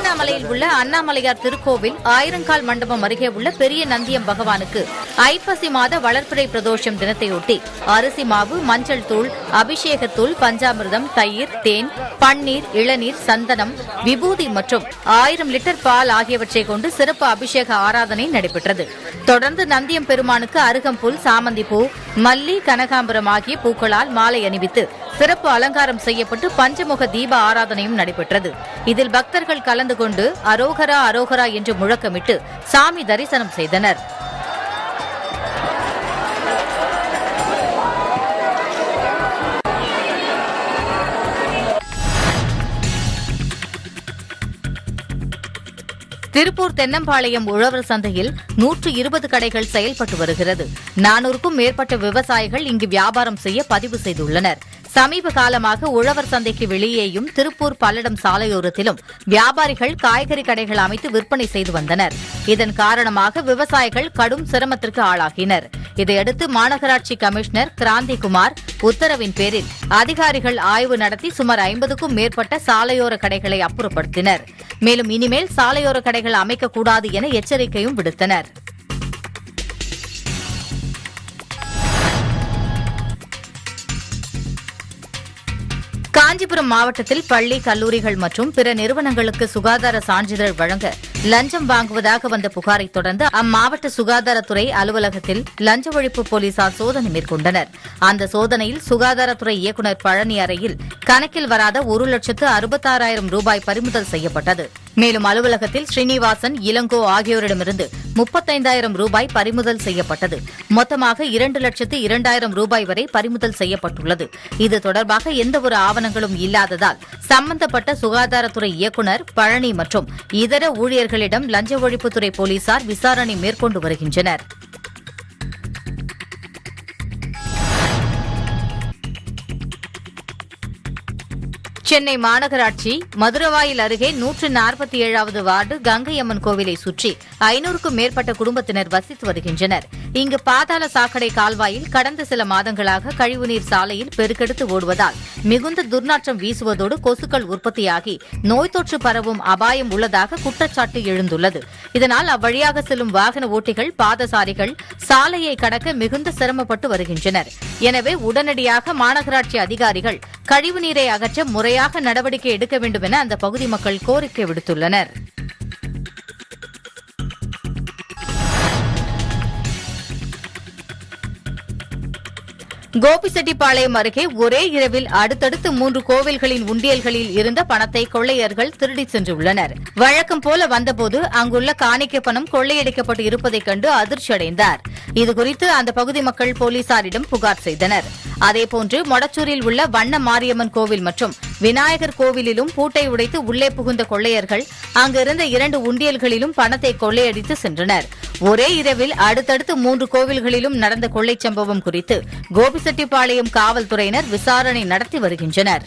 S1: திருவண்ணாமலையில் உள்ள அண்ணாமலையார் திருக்கோவில் ஆயிரங்கால் மண்டபம் அருகே உள்ள பெரிய நந்தியம் பகவானுக்கு ஐப்பசி மாத வளர்பிறை பிரதோஷம் தினத்தையொட்டி அரிசி மாவு, மஞ்சள் தூள், அபிஷேகத்தூள், பஞ்சாமிர்தம், தயிர், தேன், பன்னீர், இளநீர், சந்தனம், விபூதி மற்றும் 1000 லிட்டர் பால் ஆகியவற்றை கொண்டு சிறப்பு அபிஷேக ஆராதனை நடைபெற்றது. தொடர்ந்து நந்தியம் பெருமானுக்கு அருகம்புல், சாமந்திப்பூ, மல்லி, கனகாம்பரம் ஆகிய பூக்களால் மாலை அணிவித்து சிறப்பு அலங்காரம் செய்யப்பட்டு பஞ்சமுக தீப ஆராதனையும் நடைபெற்றது. இதில் பக்தர்கள் கலந்து கொண்டு அரோகரா அரோகரா என்று முழக்கமிட்டு சாமி தரிசனம் செய்தனர். திருப்பூர் தென்னம்பாளையம் உழவர் சந்தையில் 120 கடைகள் செயல்பட்டு வருகிறது. 400க்கும் மேற்பட்ட விவசாயிகள் இங்கு வியாபாரம் செய்ய பதிவு செய்துள்ளனர். சமீப காலமாக உழவர் சந்தைக்கு வெளியேயும் திருப்பூர் பல்லடம் சாலையோரத்திலும் வியாபாரிகள் காய்கறி கடைகள் அமைத்து விற்பனை செய்து வந்தனர். இதன் காரணமாக விவசாயிகள் கடும் சிரமத்திற்கு ஆளாகினர். இதையடுத்து மாநகராட்சி கமிஷனர் கிராந்திகுமார் உத்தரவின் பேரில் அதிகாரிகள் ஆய்வு நடத்தி சுமார் 50க்கும் மேற்பட்ட சாலையோர கடைகளை அப்புறப்படுத்தினர். மேலும் இனிமேல் சாலையோர கடைகள் அமைக்கக்கூடாது என எச்சரிக்கையும் விடுத்தனர். காஞ்சிபுரம் மாவட்டத்தில் பள்ளி, கல்லூரிகள் மற்றும் பிற நிறுவனங்களுக்கு சுகாதார சான்றிதழ் வழங்க லஞ்சம் வாங்குவதாக வந்த புகாரை தொடர்ந்து அம்மாவட்ட சுகாதாரத்துறை அலுவலகத்தில் லஞ்ச ஒழிப்பு போலீசார் சோதனை மேற்கொண்டனர். அந்த சோதனையில் சுகாதாரத்துறை இயக்குநர் பழனி அறையில் கணக்கில் வராத 1,66,000 ரூபாய் பறிமுதல் செய்யப்பட்டது. மேலும் அலுவலகத்தில் ஸ்ரீனிவாசன், இளங்கோ ஆகியோரிடமிருந்து 35,000 ரூபாய் பறிமுதல் செய்யப்பட்டது. மொத்தமாக 2,02,000 ரூபாய் வரை பறிமுதல் செய்யப்பட்டுள்ளது. இது தொடர்பாக எந்தவொரு ஆவணங்களும் இல்லாததால் சம்பந்தப்பட்ட சுகாதாரத்துறை இயக்குநர் பழனி மற்றும் இதர ஊழியர்களிடம் லஞ்ச ஒழிப்புத்துறை போலீசார் விசாரணை மேற்கொண்டு வருகின்றனர். சென்னை மாநகராட்சி மதுரவாயில் அருகே 147வது வார்டு கங்கையம்மன் கோவிலை சுற்றி 500க்கும் மேற்பட்ட குடும்பத்தினர் வசித்து வருகின்றனர். இங்கு பாதாள சாக்கடை கால்வாயில் கடந்த சில மாதங்களாக கழிவுநீர் சாலையில் பெருக்கெடுத்து ஓடுவதால் மிகுந்த துர்நாற்றம் வீசுவதோடு கொசுக்கள் உற்பத்தியாகி நோய் தொற்று பரவும் அபாயம் உள்ளதாக குற்றச்சாட்டு எழுந்துள்ளது. இதனால் அவ்வழியாக செல்லும் வாகன ஓட்டிகள், பாதசாரிகள் சாலையை கடக்க மிகுந்த சிரமப்பட்டு வருகின்றனர். எனவே உடனடியாக மாநகராட்சி அதிகாரிகள் கழிவுநீரை அகற்ற முறையாக நடவடிக்கை எடுக்க வேண்டும் என அந்த பகுதி மக்கள் கோரிக்கை விடுத்துள்ளனர். கோபிச்செட்டிப்பாளையம் அருகே ஒரே இரவில் அடுத்தடுத்து 3 கோவில்களின் உண்டியல்களில் இருந்த பணத்தை கொள்ளையர்கள் திருடிச் சென்றுள்ளனர். வழக்கம் போல வந்தபோது அங்குள்ள காணிக்கை பணம் கொள்ளையடிக்கப்பட்டு இருப்பதைக் கண்டு அதிர்ச்சியடைந்தார். இதுகுறித்து அந்த பகுதி மக்கள் போலீசாரிடம் புகார் செய்தனர். அதேபோன்று மொடச்சூரில் உள்ள வண்ண மாரியம்மன் கோவில் மற்றும் விநாயகர் கோவிலிலும் பூட்டை உடைத்து உள்ளே புகுந்த கொள்ளையர்கள் அங்கிருந்த 2 உண்டியல்களிலும் பணத்தை கொள்ளையடித்து சென்றனர். ஒரே இரவில் அடுத்தடுத்து 3 கோவில்களிலும் நடந்த கொள்ளைச் சம்பவம் குறித்து கோபிச்செட்டிப்பாளையம் காவல்துறையினர் விசாரணை நடத்தி வருகின்றனர்.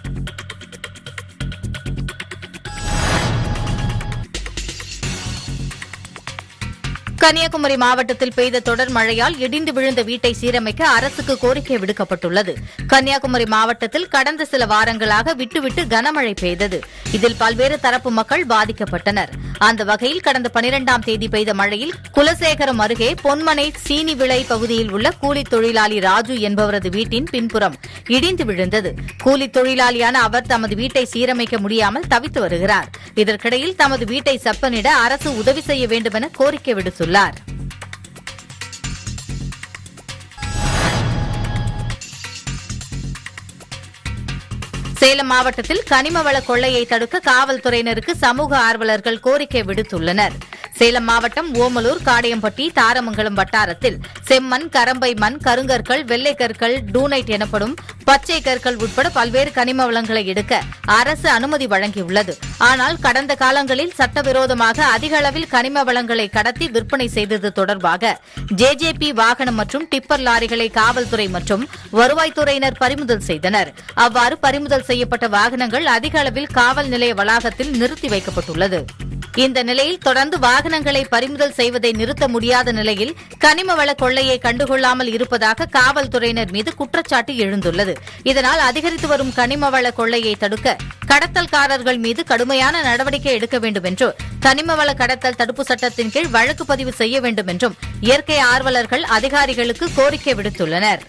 S1: கன்னியாகுமரி மாவட்டத்தில் பெய்த தொடர் மழையால் இடிந்து விழுந்த வீட்டை சீரமைக்க அரசுக்கு கோரிக்கை விடுக்கப்பட்டுள்ளது. கன்னியாகுமரி மாவட்டத்தில் கடந்த சில வாரங்களாக விட்டுவிட்டு கனமழை பெய்தது. இதில் பல்வேறு தரப்பு மக்கள் பாதிக்கப்பட்டனர். அந்த வகையில் கடந்த 12ஆம் தேதி பெய்த மழையில் குலசேகரம் அருகே பொன்மனை சீனி விளை பகுதியில் உள்ள கூலித் தொழிலாளி ராஜு என்பவரது வீட்டின் பின்புறம் இடிந்து விழுந்தது. கூலித் தொழிலாளியான அவர் தமது வீட்டை சீரமைக்க முடியாமல் தவித்து வருகிறார். இதற்கிடையில் தமது வீட்டை செப்பனிட அரசு உதவி செய்ய வேண்டும் என கோரிக்கை விடுத்துள்ளார். சேலம் மாவட்டத்தில் கனிமவள கொள்ளையை தடுக்க காவல்துறையினருக்கு சமூக ஆர்வலர்கள் கோரிக்கை விடுத்துள்ளனர். சேலம் மாவட்டம் ஓமலூர், காடையம்பட்டி, தாரமங்கலம் வட்டாரத்தில் செம்மண், கரம்பை மண், கருங்கற்கள், வெள்ளைக்கற்கள், டூனைட் எனப்படும் பச்சை கற்கள் உட்பட பல்வேறு கனிம வளங்களை எடுக்க அரசு அனுமதி வழங்கியுள்ளது. ஆனால் கடந்த காலங்களில் சட்டவிரோதமாக அதிக அளவில் கனிம வளங்களை கடத்தி விற்பனை செய்தது தொடர்பாக ஜேஜேபி வாகனம் மற்றும் டிப்பர் லாரிகளை காவல்துறை மற்றும் வருவாய்த்துறையினர் பறிமுதல் செய்தனர். அவ்வாறு பறிமுதல் செய்யப்பட்ட வாகனங்கள் அதிக அளவில் காவல் நிலைய வளாகத்தில் நிறுத்தி வைக்கப்பட்டுள்ளது. இந்த நிலையில் தொடர்ந்து வாகனங்களை பறிமுதல் செய்வதை நிறுத்த முடியாத நிலையில் கனிம வள கொள்ளையை கண்டுகொள்ளாமல் இருப்பதாக காவல்துறையினர் மீது குற்றச்சாட்டு எழுந்துள்ளது. இதனால் அதிகரித்து வரும் கனிம வள கொள்ளையை தடுக்க கடத்தல்காரர்கள் மீது கடுமையான நடவடிக்கை எடுக்க வேண்டும் என்று கனிம வள கடத்தல் தடுப்பு சட்டத்தின் கீழ் வழக்கு பதிவு செய்ய வேண்டும் என்றும் இயற்கை ஆர்வலர்கள் அதிகாரிகளுக்கு கோரிக்கை விடுத்துள்ளனர்.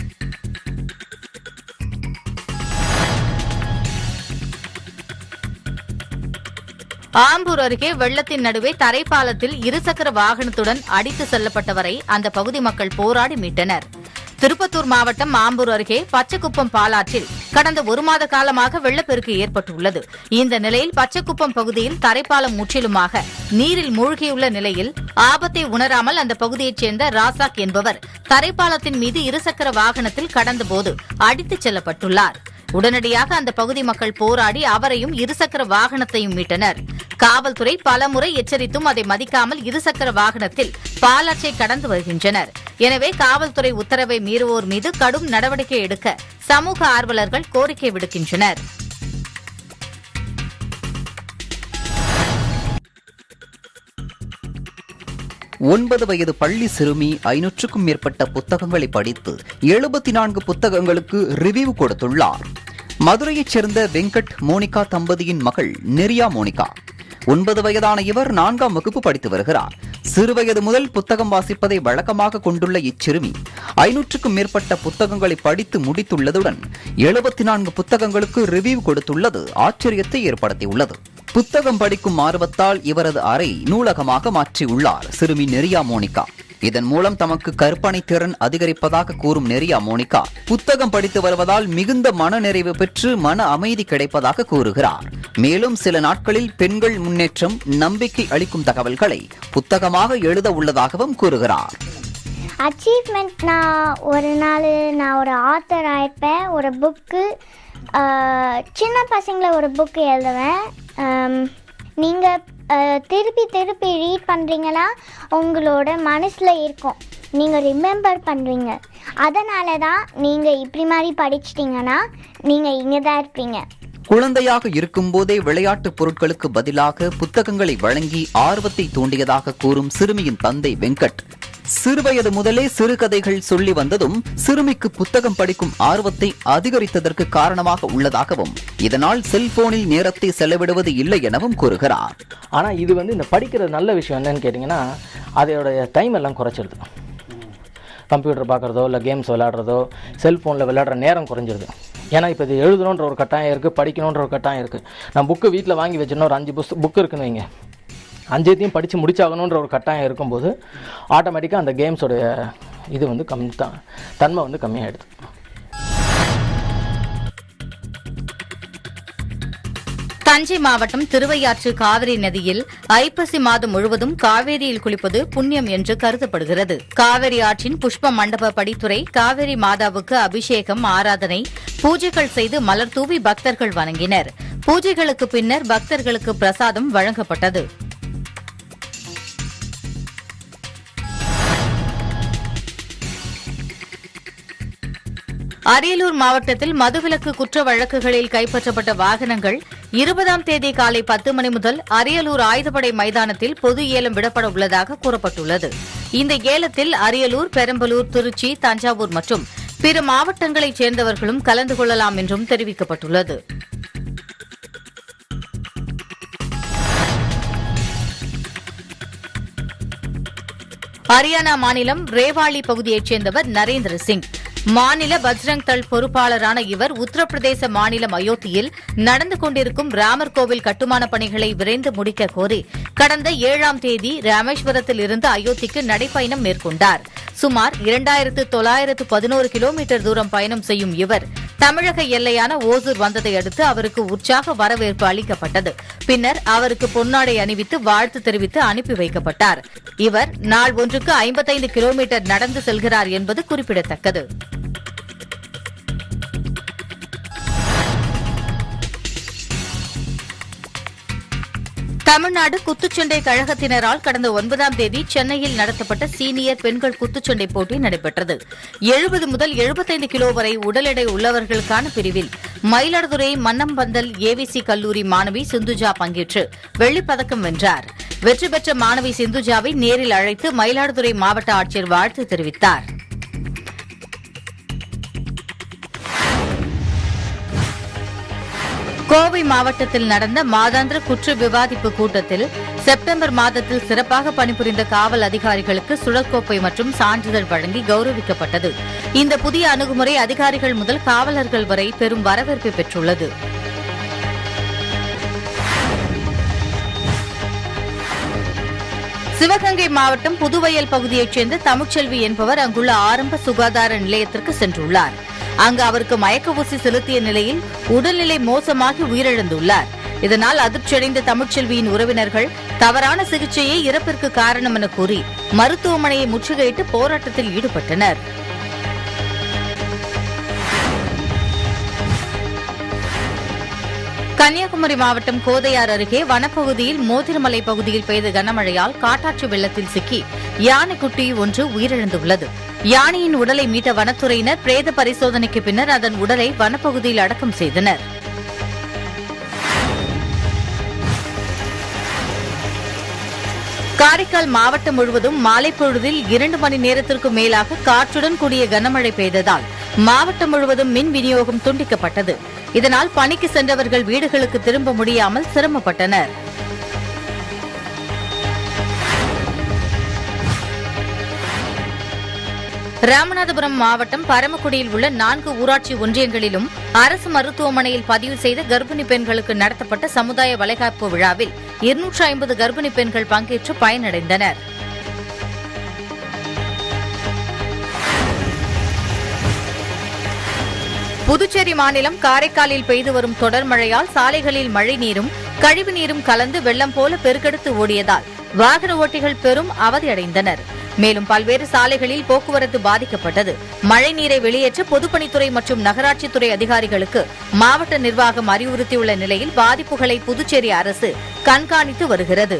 S1: ஆம்பூர் அருகே வெள்ளத்தின் நடுவே தரைப்பாலத்தில் இருசக்கர வாகனத்துடன் அடித்து செல்லப்பட்டவரை அந்த பகுதி மக்கள் போராடி மீட்டனர். திருப்பத்தூர் மாவட்டம் ஆம்பூர் அருகே பச்சைக்குப்பம் பாலாற்றில் கடந்த 1 மாத காலமாக வெள்ளப்பெருக்கு ஏற்பட்டுள்ளது. இந்த நிலையில் பச்சைக்குப்பம் பகுதியில் தரைப்பாலம் முற்றிலுமாக நீரில் மூழ்கியுள்ள நிலையில் ஆபத்தை உணராமல் அந்த பகுதியைச் சேர்ந்த ராசாக் என்பவர் தரைப்பாலத்தின் மீது இருசக்கர வாகனத்தில் கடந்தபோது அடித்துச் செல்லப்பட்டுள்ளார். உடனடியாக அந்த பகுதி மக்கள் போராடி அவரையும் இருசக்கர வாகனத்தையும் மீட்டனர். காவல்துறை பலமுறை எச்சரித்தும் அதை மதிக்காமல் இருசக்கர வாகனத்தில் பாலாற்றை கடந்து வருகின்றனர். எனவே காவல்துறை உத்தரவை மீறுவோர் மீது கடும் நடவடிக்கை எடுக்க சமூக ஆர்வலர்கள் கோரிக்கை விடுக்கின்றனர்.
S3: ஒன்பது வயது பள்ளி சிறுமி 500க்கும் மேற்பட்ட புத்தகங்களை படித்து 74 புத்தகங்களுக்கு ரிவ்யூ கொடுத்துள்ளார். மதுரையைச் சேர்ந்த வெங்கட் மோனிகா தம்பதியின் மகள் நெரியா மோனிகா. 9 வயதான இவர் 4ஆம் வகுப்பு படித்து வருகிறார். சிறுவயது முதல் புத்தகம் வாசிப்பதை வழக்கமாக கொண்டுள்ள இச்சிறுமி 500க்கும் மேற்பட்ட புத்தகங்களை படித்து முடித்துள்ளதுடன் 74 புத்தகங்களுக்கு ரிவ்யூ கொடுத்துள்ளது ஆச்சரியத்தை ஏற்படுத்தியுள்ளது. புத்தகம் படிக்கும் ஆர்வத்தால் இவரது அறை நூலகமாக மாற்றியுள்ளார் சிறுமி நெரியா மோனிகா. இதன் மூலம் தமக்கு கற்பனை திறன் அதிகரிப்பதாக கூறும் நெரியா மோனிகா புத்தகம் படித்து வருவதால் மிகுந்த மனநிறைவு பெற்று மன அமைதி கிடைப்பதாக கூறுகிறார். மேலும் சில நாட்களில் பெண்கள் முன்னேற்றம் நம்பிக்கை அளிக்கும் தகவல்களை புத்தகமாக எழுத உள்ளதாகவும் கூறுகிறார்.
S4: அச்சீவ்மெண்ட், ஒரு நாள் ஒரு ஆத்தர் ஆயிருப்பேன். ஒரு புக்கு, சின்ன பசங்களை ஒரு புக்கு எழுதுவேன். நீங்கள் திருப்பி திருப்பி ரீட் பண்ணுறீங்கன்னா உங்களோட மனசில் இருக்கும், நீங்கள் ரிமெம்பர் பண்ணுறீங்க. அதனால தான் நீங்கள் இப்படி மாதிரி படிச்சிட்டிங்கன்னா நீங்கள் இங்கே தான் இருப்பீங்க.
S3: குழந்தையாக இருக்கும்போதே விளையாட்டு பொருட்களுக்கு பதிலாக புத்தகங்களை வழங்கி ஆர்வத்தை தூண்டியதாக கூறும் சிறுமியின் தந்தை வெங்கட், சிறுவயது முதலே சிறுகதைகள் சொல்லி வந்ததும் சிறுமிக்கு புத்தகம் படிக்கும் ஆர்வத்தை அதிகரித்ததற்கு காரணமாக உள்ளதாகவும் இதனால் செல்போனில் நேரத்தை செலவிடுவது இல்லை எனவும் கூறுகிறார்.
S5: ஆனால் இது இந்த படிக்கிற நல்ல விஷயம் என்னன்னு கேட்டிங்கன்னா, அதோடைய டைம் எல்லாம் குறைச்சிருது. கம்ப்யூட்டர் பார்க்குறதோ இல்லை கேம்ஸ் விளையாடுறதோ செல்ஃபோனில் விளையாடுற நேரம் குறைஞ்சிருது. ஏன்னா இப்போ இது எழுதணுன்ற ஒரு கட்டாயம் இருக்குது, படிக்கணுன்ற ஒரு கட்டாயம் இருக்குது. நான் புக்கு வீட்டில் வாங்கி வச்சுன்னா ஒரு 5 புக்கு இருக்குன்னு வைங்க, 5 படித்து முடிச்சாகணுன்ற ஒரு கட்டாயம் இருக்கும்போது ஆட்டோமேட்டிக்காக அந்த கேம்ஸோடைய இது தன்மை கம்மியாகிடுது.
S1: தஞ்சை மாவட்டம் திருவையாற்று காவிரி நதியில் ஐப்பசி மாதம் முழுவதும் காவேரியில் குளிப்பது புண்ணியம் என்று கருதப்படுகிறது. காவிரி ஆற்றின் புஷ்ப மண்டப படித்துறை காவிரி மாதாவுக்கு அபிஷேகம், ஆராதனை, பூஜைகள் செய்து மலர் தூவி பக்தர்கள் வணங்கினர். பூஜைகளுக்கு பின்னர் பக்தர்களுக்கு பிரசாதம் வழங்கப்பட்டது. அரியலூர் மாவட்டத்தில் மதுவிலக்கு குற்ற வழக்குகளில் கைப்பற்றப்பட்ட வாகனங்கள் 20ஆம் தேதி காலை 10 மணி முதல் அரியலூர் ஆயுதப்படை மைதானத்தில் பொது ஏலம் விடப்பட உள்ளதாக கூறப்பட்டுள்ளது. இந்த ஏலத்தில் அரியலூர், பெரம்பலூர், திருச்சி, தஞ்சாவூர் மற்றும் பிற மாவட்டங்களைச் சேர்ந்தவர்களும் கலந்து கொள்ளலாம் என்றும் தெரிவிக்கப்பட்டுள்ளது. ஹரியானா மாநிலம் ரேவாளி பகுதியைச் சேர்ந்தவர் நரேந்திர சிங். மாநில பஜ்ரங் தள் பொறுப்பாளரான இவர் உத்தரப்பிரதேச மாநிலம் அயோத்தியில் நடந்து கொண்டிருக்கும் ராமர் கோவில் கட்டுமான பணிகளை விரைந்து முடிக்க கோரி கடந்த 7ஆம் தேதி ராமேஸ்வரத்தில் இருந்து அயோத்திக்கு நடைப்பயணம் மேற்கொண்டார். சுமார் 2911 கிலோமீட்டர் தூரம் பயணம் செய்யும் இவர் தமிழக எல்லையான ஓசூர் வந்ததை அடுத்து அவருக்கு உற்சாக வரவேற்பு அளிக்கப்பட்டது. பின்னர் அவருக்கு பொன்னாடை அணிவித்து வாழ்த்து தெரிவித்து அனுப்பி வைக்கப்பட்டார். இவர் நாள் ஒன்றுக்கு 55 கிலோமீட்டர் நடந்து செல்கிறார் என்பது குறிப்பிடத்தக்கது. தமிழ்நாடு குத்துச்சண்டை கழகத்தினரால் கடந்த 9ஆம் தேதி சென்னையில் நடத்தப்பட்ட சீனியர் பெண்கள் குத்துச்சண்டை போட்டி நடைபெற்றது. 70 முதல் 75 கிலோ வரை உடல் எடை உள்ளவர்களுக்கான பிரிவில் மயிலாடுதுறை மன்னம்பந்தல் ஏவிசி கல்லூரி மாணவி சிந்துஜா பங்கேற்று வெள்ளிப்பதக்கம் வென்றார். வெற்றி பெற்ற மாணவி சிந்துஜாவை நேரில் அழைத்து மயிலாடுதுறை மாவட்ட ஆட்சியர் வாழ்த்து தெரிவித்தார். கோவை மாவட்டத்தில் நடந்த மாதாந்திர குற்ற விவாதிப்பு கூட்டத்தில் செப்டம்பர் மாதத்தில் சிறப்பாக பணிபுரிந்த காவல் அதிகாரிகளுக்கு சுழற்கோப்பை மற்றும் சான்றிதழ் வழங்கி கௌரவிக்கப்பட்டது. இந்த புதிய அணுகுமுறை அதிகாரிகள் முதல் காவலர்கள் வரை பெரும் வரவேற்பை பெற்றுள்ளது. சிவகங்கை மாவட்டம் புதுவயல் பகுதியைச் சேர்ந்த தமிழ்ச்செல்வி என்பவர் அங்குள்ள ஆரம்ப சுகாதார நிலையத்திற்கு சென்றுள்ளார். அங்கு அவருக்கு மயக்க ஊசி செலுத்திய நிலையில் உடல்நிலை மோசமாகி உயிரிழந்துள்ளார். இதனால் அதிர்ச்சியடைந்த தமிழ்ச்செல்வியின் உறவினர்கள் தவறான சிகிச்சையே இறப்பிற்கு காரணம் என கூறி மருத்துவமனையை முற்றுகையிட்டு போராட்டத்தில் ஈடுபட்டனர். கன்னியாகுமரி மாவட்டம் கோதையார் அருகே வனப்பகுதியில் மோதிரமலை பகுதியில் பெய்த கனமழையால் காட்டாற்று வெள்ளத்தில் சிக்கி யானைக்குட்டி ஒன்று உயிரிழந்துள்ளது. யானையின் உடலை மீட்ட வனத்துறையினர் பிரேத பரிசோதனைக்கு பின்னர் அதன் உடலை வனப்பகுதியில் அடக்கம் செய்தனர். காரைக்கால் மாவட்டம் முழுவதும் மாலை பொழுதில் 2 மணி நேரத்திற்கும் மேலாக காற்றுடன் கூடிய கனமழை பெய்ததால் மாவட்டம் முழுவதும் மின் விநியோகம் துண்டிக்கப்பட்டது. இதனால் பணிக்கு சென்றவர்கள் வீடுகளுக்கு திரும்ப முடியாமல் சிரமப்பட்டனர். ராமநாதபுரம் மாவட்டம் பரமக்குடியில் உள்ள 4 ஊராட்சி ஒன்றியங்களிலும் அரசு மருத்துவமனையில் பதிவு செய்த கர்ப்பிணி பெண்களுக்கு நடத்தப்பட்ட சமுதாய வளைகாப்பு விழாவில் 250 கர்ப்பிணி பெண்கள் பங்கேற்று பயனடைந்தனர். புதுச்சேரி மாநிலம் காரைக்காலில் பெய்து வரும் தொடர் மழையால் சாலைகளில் மழைநீரும் கழிவுநீரும் கலந்து வெள்ளம் போல பெருக்கெடுத்து ஓடியதால் வாகன ஓட்டிகள் பெரும் அவதியடைந்தனர். மேலும் பல்வேறு சாலைகளில் போக்குவரத்து பாதிக்கப்பட்டது. மழைநீரை வெளியேற்ற பொதுப்பணித்துறை மற்றும் நகராட்சித்துறை அதிகாரிகளுக்கு மாவட்ட நிர்வாகம் அறிவுறுத்தியுள்ள நிலையில் பாதிப்புகளை புதுச்சேரி அரசு கண்காணித்து வருகிறது.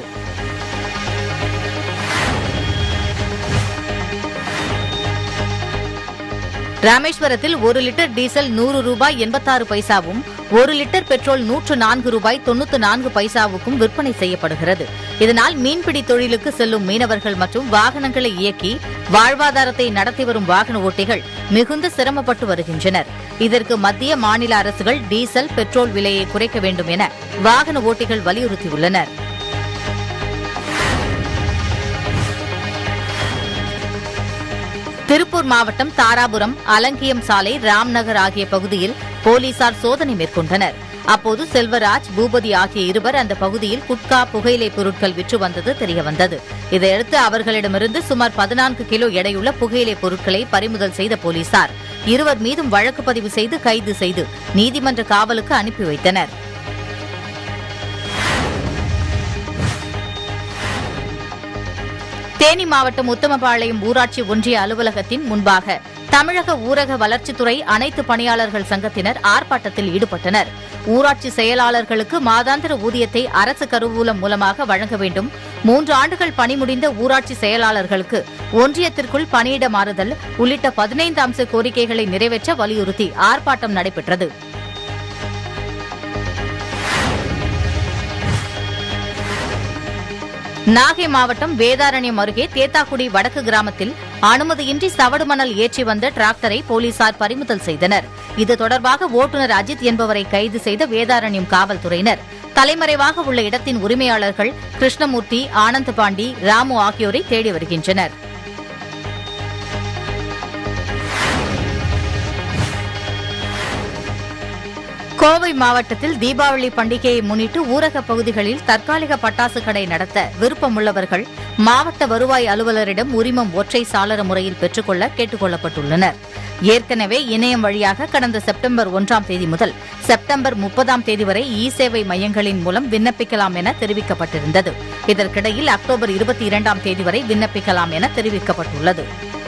S1: ராமேஸ்வரத்தில் 1 லிட்டர் டீசல் 100 ரூபாய் 86 பைசாவும் 1 லிட்டர் பெட்ரோல் 104 ரூபாய் 94 பைசாவுக்கும் விற்பனை செய்யப்படுகிறது. இதனால் மீன்பிடி தொழிலுக்கு செல்லும் மீனவர்கள் மற்றும் வாகனங்களை இயக்கி வாழ்வாதாரத்தை நடத்தி வரும் வாகன ஓட்டிகள் மிகுந்த சிரமப்பட்டு வருகின்றனர். இதற்கு மத்திய மாநில அரசுகள் டீசல் பெட்ரோல் விலையை குறைக்க வேண்டும் என வாகன ஓட்டிகள் வலியுறுத்தியுள்ளனர். திருப்பூர் மாவட்டம் தாராபுரம், அலங்கியம் சாலை, ராம்நகர் ஆகிய பகுதியில் போலீசார் சோதனை மேற்கொண்டனர். அப்போது செல்வராஜ், பூபதி ஆகிய இருவர் அந்த பகுதியில் குட்கா, புகையிலை பொருட்கள் விற்று வந்தது தெரியவந்தது. இதையடுத்து அவர்களிடமிருந்து சுமார் 14 கிலோ எடையுள்ள புகையிலை பொருட்களை பறிமுதல் செய்த போலீசார் இருவர் மீதும் வழக்கு பதிவு செய்து கைது செய்து நீதிமன்ற காவலுக்கு அனுப்பி வைத்தனர். தேனி மாவட்டம் உத்தமபாளையம் ஊராட்சி ஒன்றிய அலுவலகத்தின் முன்பாக தமிழக ஊரக வளர்ச்சித்துறை அனைத்து பணியாளர்கள் சங்கத்தினர் ஆர்ப்பாட்டத்தில் ஈடுபட்டனர். ஊராட்சி செயலாளர்களுக்கு மாதாந்திர ஊதியத்தை அரசு கருவூலம் மூலமாக வழங்க வேண்டும், 3 ஆண்டுகள் பணி முடிந்த ஊராட்சி செயலாளர்களுக்கு ஒன்றியத்திற்குள் பணியிட மாறுதல் உள்ளிட்ட 15 அம்ச கோரிக்கைகளை நிறைவேற்ற வலியுறுத்தி ஆர்ப்பாட்டம் நடைபெற்றது. நாகை மாவட்டம் வேதாரண்யம் அருகே தேத்தாக்குடி வடக்கு கிராமத்தில் அனுமதியின்றி சவடு மணல் ஏற்றி வந்த டிராக்டரை போலீசார் பறிமுதல் செய்தனர். இது தொடர்பாக ஓட்டுநர் அஜித் என்பவரை கைது செய்த வேதாரண்யம் காவல்துறையினர் தலைமறைவாக உள்ள இடத்தின் உரிமையாளர்கள் கிருஷ்ணமூர்த்தி, ஆனந்தபாண்டி, ராமு ஆகியோரை தேடி வருகின்றனர். கோவை மாவட்டத்தில் தீபாவளி பண்டிகையை முன்னிட்டு ஊரக பகுதிகளில் தற்காலிக பட்டாசு கடை நடத்த விருப்பமுள்ளவர்கள் மாவட்ட வருவாய் அலுவலரிடம் உரிமம் ஒற்றை சாளர முறையில் பெற்றுக்கொள்ள கேட்டுக் கொள்ளப்பட்டுள்ளனர். ஏற்கனவே இணையம் வழியாக கடந்த செப்டம்பர் 1ஆம் தேதி முதல் செப்டம்பர் 30ஆம் தேதி வரை இ-சேவை மையங்களின் மூலம் விண்ணப்பிக்கலாம் என தெரிவிக்கப்பட்டிருந்தது. இதற்கிடையில் அக்டோபர் 22ஆம் தேதி வரை விண்ணப்பிக்கலாம் என தெரிவிக்கப்பட்டுள்ளது.